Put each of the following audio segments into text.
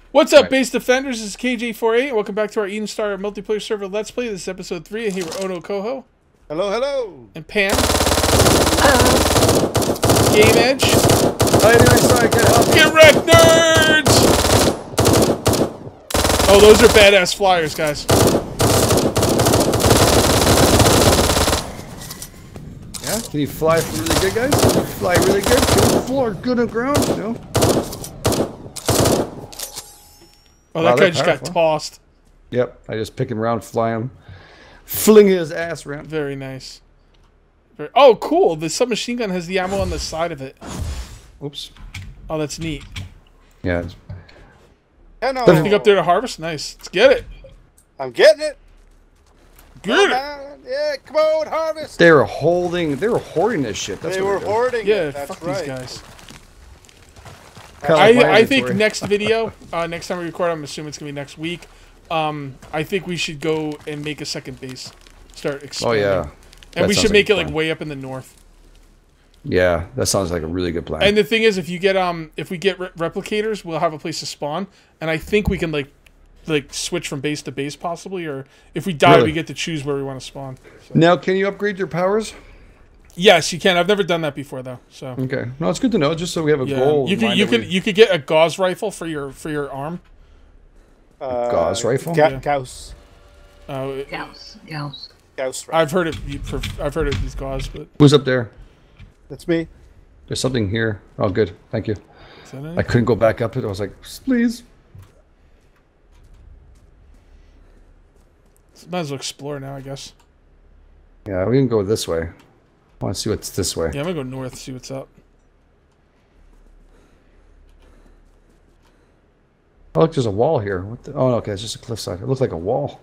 What's up, base defenders? This is KJ48. Welcome back to our Eden Star multiplayer server Let's Play. This is episode 3, and here with Ono Koho. Hello, hello. And Pam. Game Edge. How you doing? Sorry, I can't help you. Get wrecked, nerds! Oh, those are badass flyers, guys. Yeah, can you fly really good, guys? Can you fly really good? Good on the floor, good on the ground, you know? Oh, that guy just got tossed. Yep, I just pick him around, fly him, fling his ass around. Very nice. Oh, cool. The submachine gun has the ammo on the side of it. Oops. Oh, that's neat. Yeah. Anything up there to harvest? Nice. Let's get it. I'm getting it. Get it. Yeah, come on, harvest. They were hoarding this shit. That's they what were hoarding yeah, it. That's fuck right. these guys. Kind of I think next video, next time we record, I'm assuming it's going to be next week, I think we should go and make a second base. Start expanding. Oh, yeah. And we should make it like way up in the north. Yeah, that sounds like a really good plan. And the thing is, if you get if we get replicators, we'll have a place to spawn, and I think we can like switch from base to base possibly, or if we die, we get to choose where we want to spawn. So. Now, can you upgrade your powers? Yes, you can. I've never done that before though. So okay, no, it's good to know. Just so we have a goal. You could get a gauze rifle for your arm. Gauze rifle. Gauss. Gauss. Gauss. I've heard it. I've heard it. These gauze, but who's up there? That's me. There's something here. Oh, good. Thank you. Is that it? I couldn't go back up it. I was like, please. Might as well explore now, I guess. Yeah, we can go this way. I want to see what's this way. Yeah, I'm gonna go north, see what's up. Oh, look, there's a wall here. What the? Oh, okay, it's just a cliffside. It looks like a wall.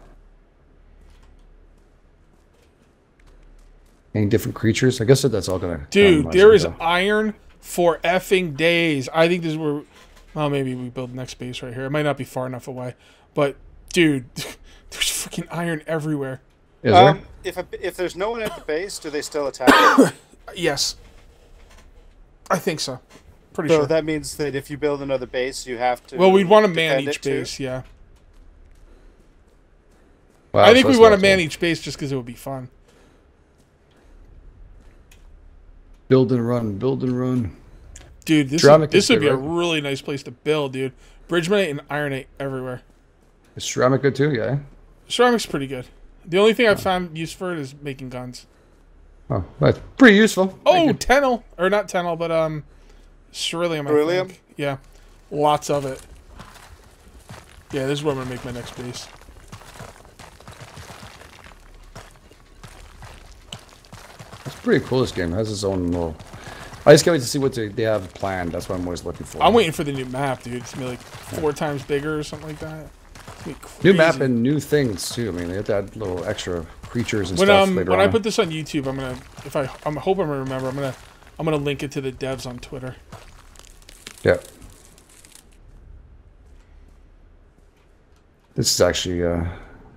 Any different creatures? I guess that's all gonna. Dude, there is iron for effing days. I think this is where. Well, maybe we build the next base right here. It might not be far enough away, but dude, there's freaking iron everywhere. Is there? If there's no one at the base, do they still attack? Yes, I think so. Pretty sure. So that means that if you build another base, you have to. Well, we'd want to man each base, yeah. Wow, I think we want to man each base just because it would be fun. Build and run, build and run. Dude, this would be a really nice place to build, dude. Bridgemanite and ironite everywhere. Is ceramic good too? Yeah. Ceramic's pretty good. The only thing I've found use for it is making guns. Oh, that's pretty useful. Oh, Tennel. Or not Tennel, but Ceruleum. Ceruleum? Yeah. Lots of it. Yeah, this is where I'm going to make my next base. It's pretty cool, this game. It has its own little... I just can't wait to see what they have planned. That's what I'm always looking for. I'm waiting for the new map, dude. It's going to be like 4 times bigger or something like that. New map and new things too. I mean, they have to add little extra creatures and stuff later on. When I put this on YouTube, I'm gonna I hope I'm gonna remember. I'm gonna link it to the devs on Twitter. Yeah. This is actually a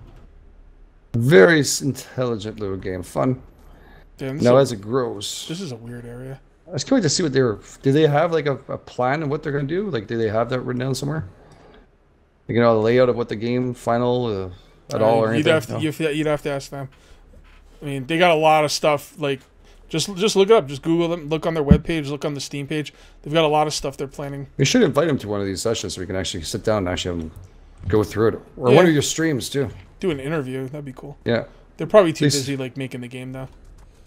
very intelligent little game. Fun. Damn, now as it grows. This is a weird area. I was curious to see what do they have like a plan of what they're gonna do? Like, do they have that written down somewhere? You know, the layout of what the game final at all or anything? You'd have to ask them. I mean, they got a lot of stuff. Like, just look it up. Just Google them. Look on their webpage. Look on the Steam page. They've got a lot of stuff they're planning. We should invite them to one of these sessions so we can actually sit down and actually have them go through it, or one of your streams too. Do an interview. That'd be cool. Yeah. They're probably too busy like making the game though.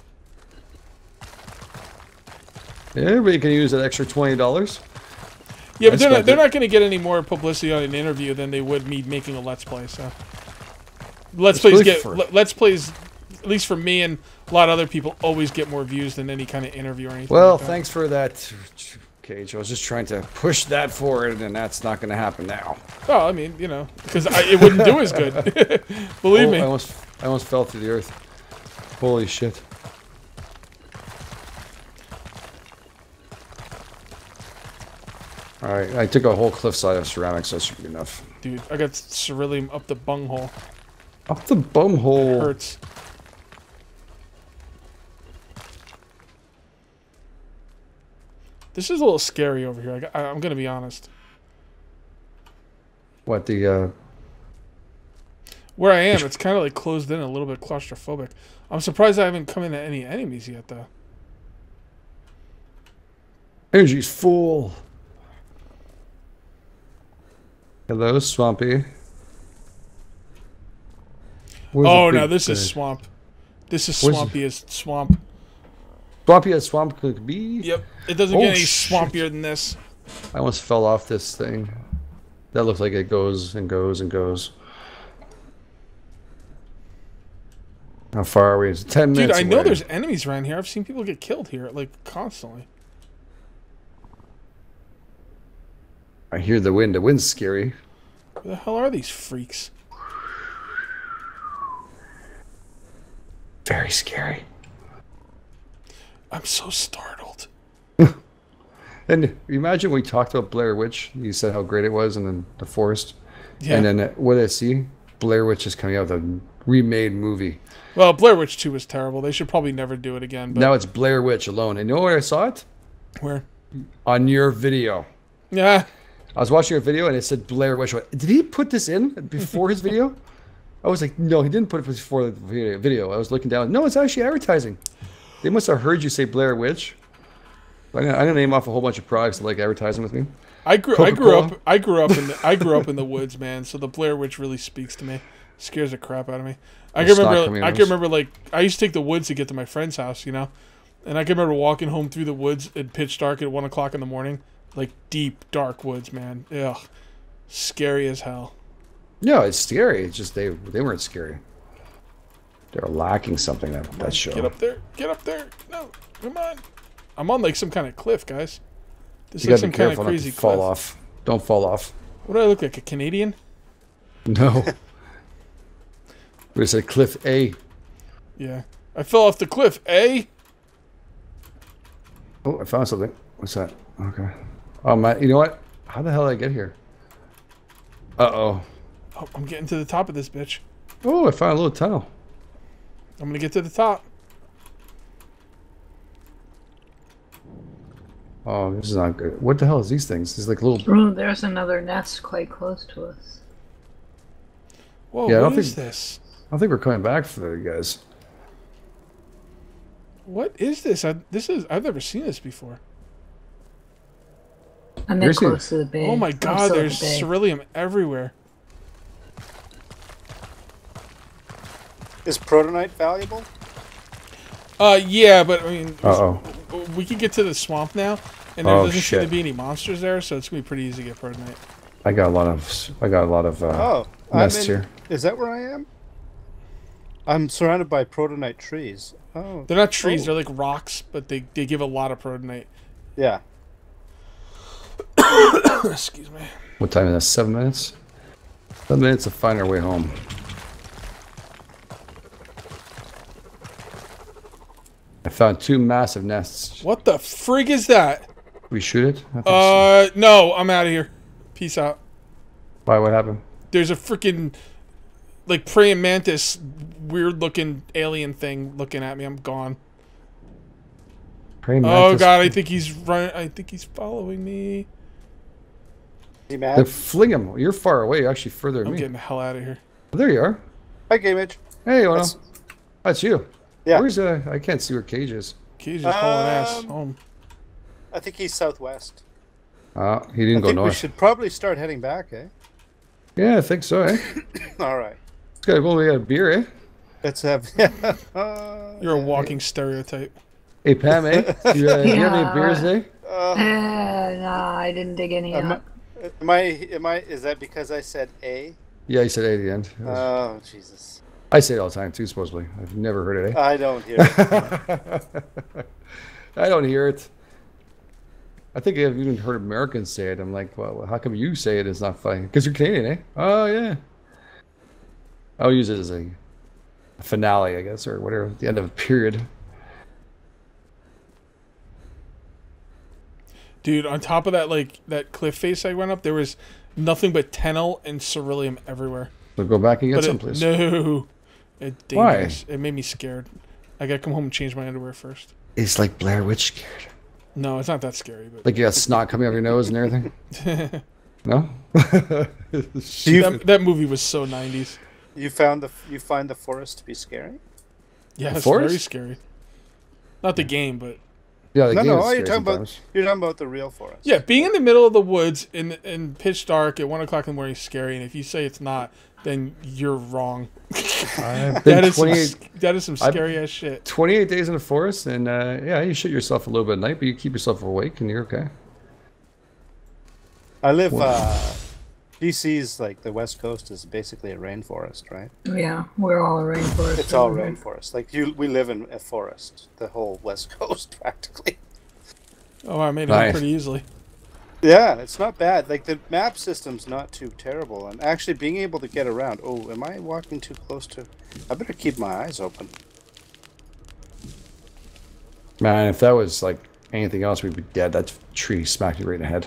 Yeah, everybody can use that extra $20. Yeah, but they're not going to get any more publicity on an interview than they would me making a Let's Play. So, Let's Plays, at least for me and a lot of other people, always get more views than any kind of interview or anything. Well, like that. Thanks for that, Cage. I was just trying to push that forward, and that's not going to happen now. Oh, I mean, you know, because it wouldn't do as good. Believe me. I almost fell through the earth. Holy shit. Alright, I took a whole cliffside of ceramic, so that should be enough. Dude, I got ceruleum up the bunghole. Up the bumhole. It hurts. This is a little scary over here. I'm gonna be honest. What the? Where I am, it's kind of like closed in, a little bit claustrophobic. I'm surprised I haven't come into any enemies yet, though. Energy's full. Hello, Swampy. Oh, no, this is swamp. This is swampy as swamp. Swampy as swamp could be? Yep. It doesn't get any swampier than this. I almost fell off this thing. That looks like it goes and goes and goes. How far are we? It's 10 minutes Dude, I know away. there's enemies around here. I've seen people get killed here, like, constantly. I hear the wind. The wind's scary. Who the hell are these freaks? Very scary. I'm so startled. And imagine we talked about Blair Witch. You said how great it was, and then the forest. Yeah. And then what did I see? Blair Witch is coming out with a remade movie. Well, Blair Witch 2 was terrible. They should probably never do it again. But Now it's Blair Witch alone. And you know where I saw it? where? On your video. Yeah. I was watching your video and it said Blair Witch. Did he put this in before his video? I was like, no, he didn't put it before the video. I was looking down. No, it's actually advertising. They must have heard you say Blair Witch. I'm gonna name off a whole bunch of products that like advertising with me. I grew up in the woods, man. So the Blair Witch really speaks to me. Scares the crap out of me. I can remember like I used to take the woods to get to my friend's house, you know, and I can remember walking home through the woods at pitch dark at 1 o'clock in the morning, like deep dark woods, man. Ugh, scary as hell. No, it's scary. It's just they weren't scary. They were lacking something that show. Get up there! Get up there! No, come on! I'm on like some kind of cliff, guys. This You is gotta some be kind careful of not crazy to fall cliff. off. Don't fall off. What do I look like? A Canadian? No. We said Cliff A. Yeah, I fell off the cliff. Eh? Oh, I found something. What's that? Okay. Oh man, you know what? How the hell did I get here? Uh-oh. Oh, I'm getting to the top of this bitch. Oh, I found a little tunnel. I'm gonna get to the top. Oh, this is not good. What the hell is these things? These like little. Oh, there's another nest quite close to us. Whoa, Yeah, I what don't is think- this? I think we're coming back for you guys. What is this? I've never seen this before. I'm Here's close to the bay. Oh my I'm god, still at there's the bay. ceruleum everywhere. Is protonite valuable? Yeah, but I mean, Uh-oh. we can get to the swamp now, and there Oh, doesn't seem shit. to be any monsters there, so it's gonna be pretty easy to get protonite. I got a lot of nests here. Is that where I am? I'm surrounded by protonite trees. Oh, They're not trees; they're like rocks, but they give a lot of protonite. yeah. Excuse me. What time is that? 7 minutes? 7 minutes to find our way home. I found 2 massive nests. What the frig is that? We shoot it? I think so. No, I'm out of here. Peace out. Why? What happened? There's a freaking like praying mantis, weird looking alien thing looking at me. I'm gone. Praying Oh mantis. god, I think he's running. I think he's following me. Is he Then mad? fling him. You're far away. You're actually further than I'm me. getting the hell out of here. There you are. Hi, Gamage. Hey, Ono. That's- That's you. Yeah. Where's I can't see where Cage is. He's just hauling ass home. I think he's southwest. He I didn't go think we north. should probably start heading back, eh? Yeah, I think so, eh? All right. This guy only got a beer, eh? Let's have. You're a walking stereotype. Hey, Pam, eh? Do you have any beers, eh? Nah, I didn't dig any up. Is that because I said A? Yeah, he said A at the end. Oh, Jesus. I say it all the time, too, supposedly. I've never heard it, eh? I don't hear it. I don't hear it. I think I've even heard Americans say it. I'm like, well, how come you say it? It's not funny. Because you're Canadian, eh? Oh, yeah. I'll use it as a finale, I guess, or whatever, the end of a period. Dude, on top of that, like, that cliff face I went up, there was nothing but tennel and ceruleum everywhere. So go back and get But some, please. no. It's Why? dangerous. It made me scared. I gotta come home and change my underwear first. It's like Blair Witch scared. No, it's not that scary, but Like you got snot coming out of your nose and everything. No. That movie was so 90s. You find the forest to be scary? Yeah, The it's forest? very scary. Not the game, but Yeah, the game is you're scary talking sometimes. about the real forest. yeah, being in the middle of the woods in pitch dark at 1 o'clock in the morning is scary. And if you say it's not, then you're wrong. I've been That is some scary ass shit. 28 days in the forest, and yeah, you shit yourself a little bit at night, but you keep yourself awake, and you're okay. I live. BC's like the West Coast is basically a rainforest, right? Yeah, we're all a rainforest. It's all rainforest. Like we live in a forest, the whole West Coast practically. Oh, I made it up pretty easily. Yeah, it's not bad. Like the map system's not too terrible, and actually being able to get around. Oh, am I walking too close to? I better keep my eyes open. Man, if that was like anything else, we'd be dead. That tree smacked you right in the head.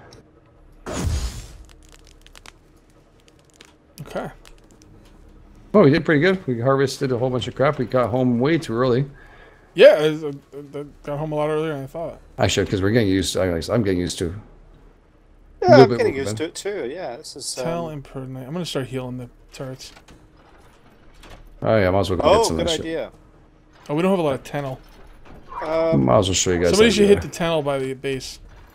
Okay. Oh, we did pretty good. We harvested a whole bunch of crap. We got home way too early. Yeah, I got home a lot earlier than I thought. Actually, because we're getting used to. I'm getting used to. Yeah, I'm getting used to it too. Yeah, this is. Tell impertinent. I'm gonna start healing the turrets. Oh yeah, I might as well go get some good of that idea. shit. Oh, we don't have a lot of tunnel. Might as well show you guys. Somebody should hit the tunnel by the base.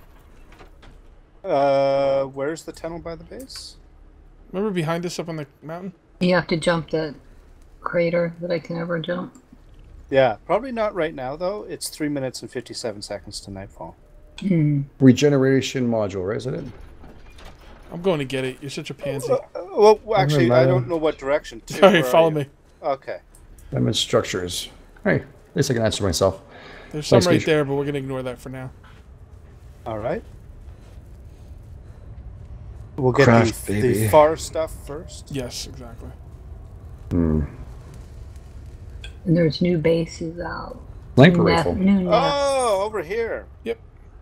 Where's the tunnel by the base? Remember behind us up on the mountain? You have to jump that crater that I can never jump. Yeah, probably not right now though. It's 3 minutes and 57 seconds to nightfall. Regeneration module, right? Isn't it? I'm going to get it. You're such a pansy. Well, actually, I don't know what direction. Sorry, follow me. Okay. I'm in structures. Hey, at least I can answer myself. There's some right there, but we're gonna ignore that for now. All right. We'll get the far stuff first. Yes, exactly. And there's new bases out. Sniper rifle. Oh, over here. Yep.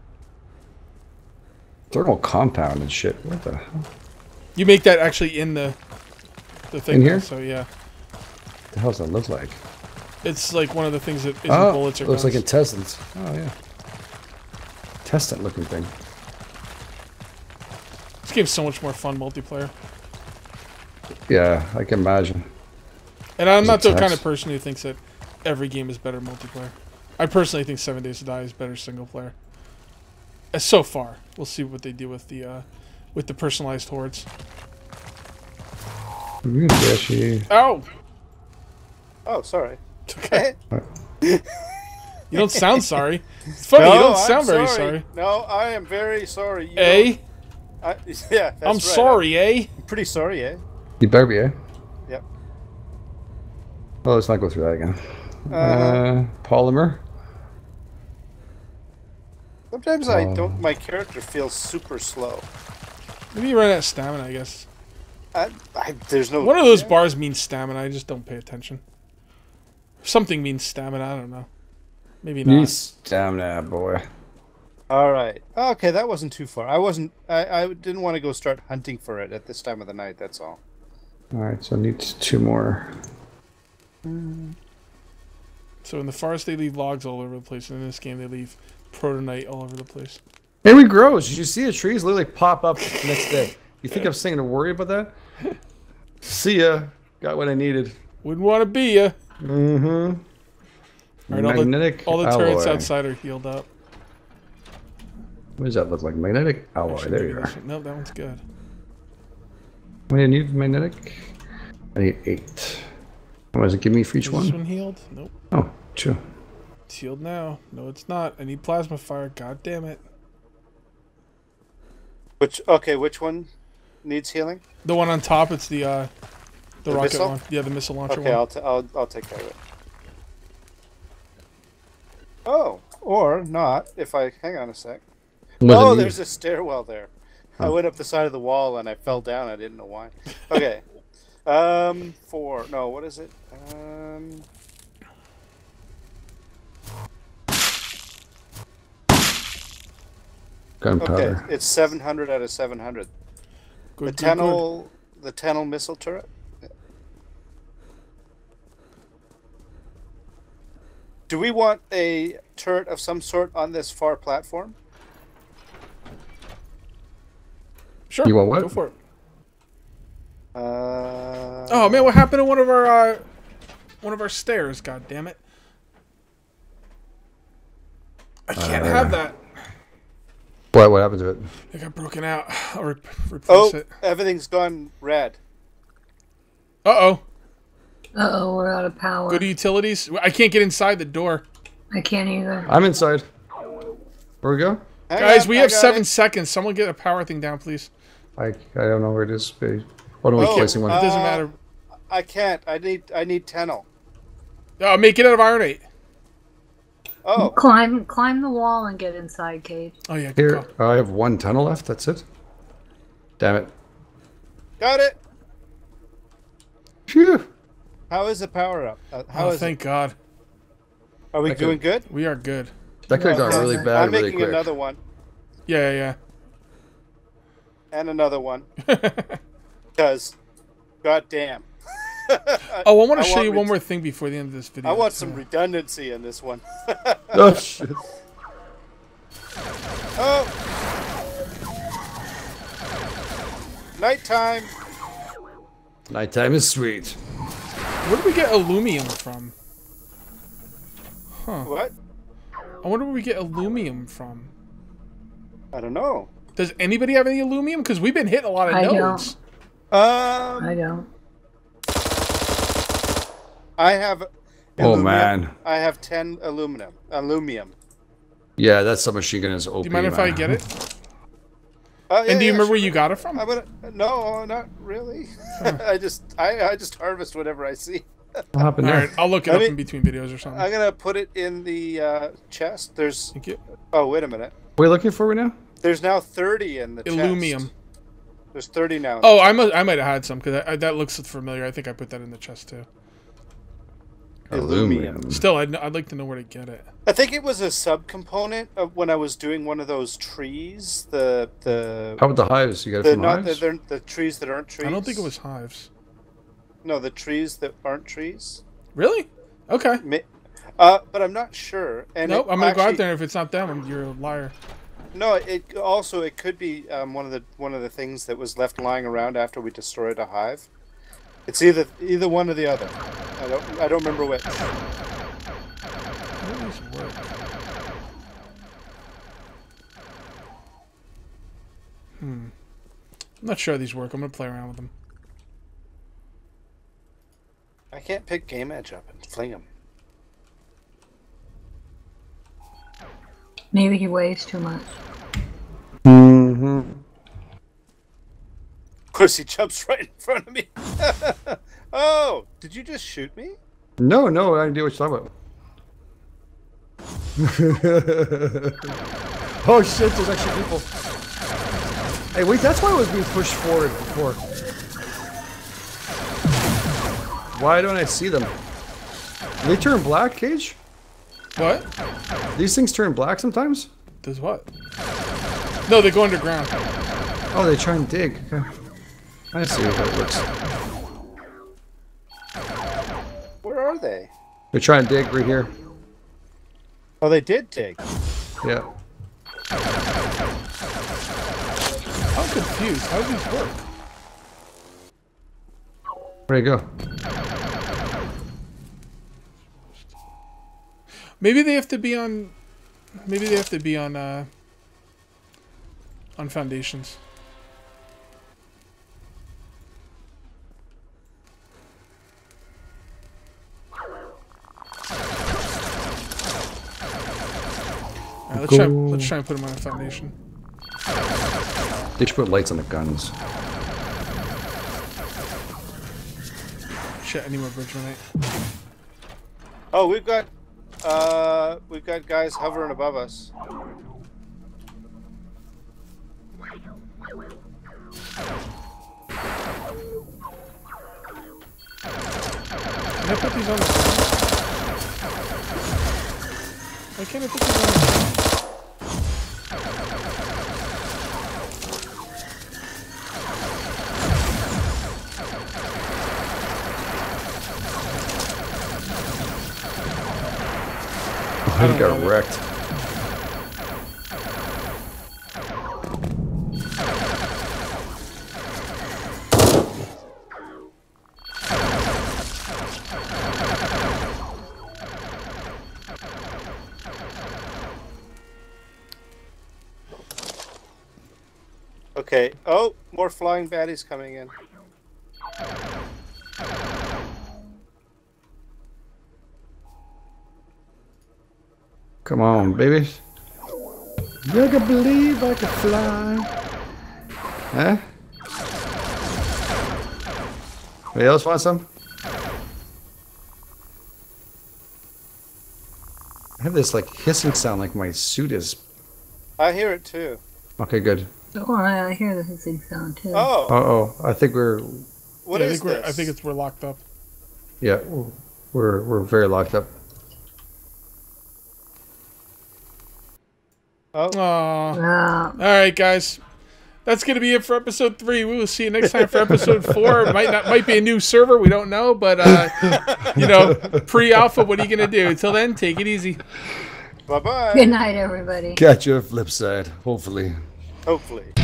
Thermal compound and shit. What the hell? You make that actually in the thing. In here? So yeah. What the hell does that look like? It's like one of the things that isn't bullets or looks guns. like intestines. Oh yeah. Intestine looking thing. This game's so much more fun multiplayer. Yeah, I can imagine. And I'm not the kind of person who thinks that every game is better multiplayer. I personally think 7 Days to Die is better single player. So far, we'll see what they do with the personalized hordes. Ow! Oh, sorry. Okay. You don't sound sorry. It's funny. You don't sound very sorry. No, I am very sorry. Yeah, I'm sorry, I'm pretty sorry, eh? You better be, eh? Yep. Well, let's not go through that again. Polymer. Sometimes I don't. My character feels super slow. Maybe you run out of stamina, I guess. There's no. One of those bars means stamina. I just don't pay attention. Something means stamina. I don't know. Maybe not. You need stamina, boy. All right. Okay, that wasn't too far. I didn't want to go start hunting for it at this time of the night. That's all. All right, so I need 2 more. So in the forest, they leave logs all over the place. And in this game, they leave protonite all over the place. Hey, we grows. Did you see the trees literally pop up the next day? You think I'm saying to worry about that? See ya. Got what I needed. Wouldn't want to be ya. Mm-hmm. All right, Magnetic all the alloy. turrets outside are healed up. What does that look like? Magnetic alloy. Actually, there you are. No, that one's good. What do you need magnetic? I need 8. What does it give me for each Is one? this one healed? Nope. Oh, 2. It's healed now. No, it's not. I need plasma fire. God damn it. Which one needs healing? The one on top. It's the rocket missile? one. Yeah, the missile launcher Okay, one. I'll take care of it. Oh, or not if I hang on a sec. Oh, there's a stairwell there. I went up the side of the wall and I fell down. I didn't know why. Okay. 4. No, what is it? Gunpowder. Okay, it's 700 out of 700. Good, the tunnel missile turret. Do we want a turret of some sort on this far platform? Sure. You want what? Go for it. Oh man, what happened to one of our stairs? God damn it! I can't have that. What happened to it? It got broken out. I'll replace it. Everything's gone red. Uh-oh. Uh-oh, we're out of power. Go to utilities. I can't get inside the door. I can't either. I'm inside. Where we go? Guys, we have 7 seconds. Someone get a power thing down, please. I don't know where it is. What am I placing one? It doesn't matter. I can't. I need Tennel. Oh, make it out of ironite. Oh. Climb the wall and get inside, Cage. Oh yeah. Here, I have 1 tunnel left. That's it. Damn it. Got it. Phew. How is the power up? Thank God. Are we doing good? We are good. That could have got really bad I'm really making quick. another one. Yeah. And another one. Because, goddamn. I want to show you one more thing before the end of this video. I want some redundancy in this one. Oh, shit. Oh! Nighttime. Nighttime is sweet. Where do we get aluminum from? Huh. What? I wonder where we get aluminum from. I don't know. Does anybody have any aluminum? Because we've been hitting a lot of nodes. I don't. I have. Oh man. I have 10 aluminum. Yeah, that submachine gun is OP. Do you mind if I get it? Yeah, and do you remember sure. where you got it from? No, not really. I just harvest whatever I see. What happened there? All right, I'll look it up in between videos or something. I'm gonna put it in the chest. There's. Thank you. Oh, wait a minute. What are you looking for right now? There's now 30 in the Aluminum. chest. There's 30 now. Oh, I might have had some because that looks familiar. I think I put that in the chest too. Aluminum. Still, I'd like to know where to get it. I think it was a subcomponent of when I was doing one of those trees. The How about the hives? You got it from hives? the trees that aren't trees. I don't think it was hives. No, the trees that aren't trees. Really? Okay. But I'm not sure. And nope, I'm gonna go out there. And if it's not them, you're a liar. No, it could be one of the things that was left lying around after we destroyed a hive. It's either one or the other. I don't remember which. How do these work? I'm not sure how these work. I'm gonna play around with them. I can't pick Game Edge up and fling him. Maybe he weighs too much. Mm-hmm. Of course, he jumps right in front of me. Oh, did you just shoot me? No, I didn't do what you're talking about. Oh shit, there's actually people. Hey, wait, that's why I was being pushed forward before. Why don't I see them? Do they turn black, Cage? What? These things turn black sometimes? Does what? No, they go underground. Oh, they try and dig. Okay. I see how it works. Where are they? They're trying to dig right here. Oh, they did dig. Yeah. I'm confused. How do these work? Where'd they go? Maybe they have to be on. Maybe they have to be on foundations. Alright, let's try and put them on a foundation. They should put lights on the guns. Shit, I need more bridge grenade. Oh, we've got guys hovering above us. Can I put these on the ground? Why can't I put these on the ground? I got wrecked. Okay. Oh, more flying baddies coming in. Come on, baby. You can believe I can fly. Huh? Anybody else want some? I have this like hissing sound like my suit is. I hear it too. Okay, good. Oh, I hear the hissing sound too. Oh. Uh-oh. I think we're... What is this? I think we're locked up. Yeah, we're very locked up. Oh. All right, guys. That's going to be it for episode 3. We will see you next time for episode 4. Might be a new server. We don't know. But, you know, pre-alpha, what are you going to do? Until then, take it easy. Bye-bye. Good night, everybody. Catch you on the flip side, hopefully. Hopefully.